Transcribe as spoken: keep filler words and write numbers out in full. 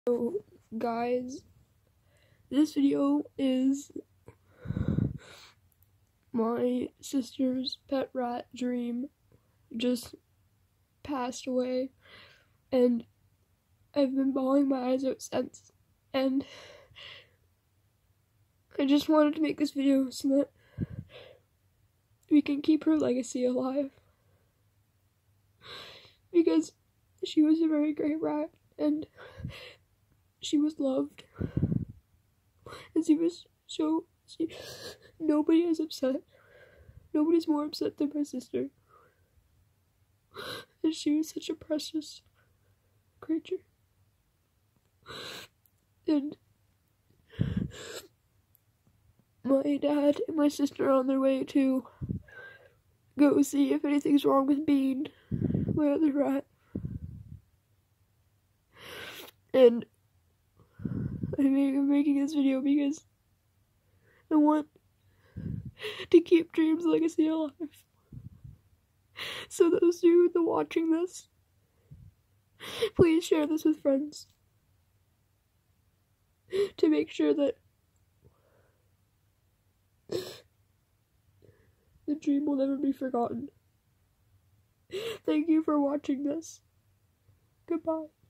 So guys, this video is my sister's pet rat Dream just passed away, and I've been bawling my eyes out since, and I just wanted to make this video so that we can keep her legacy alive, because she was a very great rat, and she was loved, and she was so, she, nobody is upset, nobody's more upset than my sister, and she was such a precious creature, and my dad and my sister are on their way to go see if anything's wrong with Bean, my other rat, and I'm making this video because I want to keep Dream's legacy alive. So those of you that are watching this, please share this with friends to make sure that the Dream will never be forgotten. Thank you for watching this. Goodbye.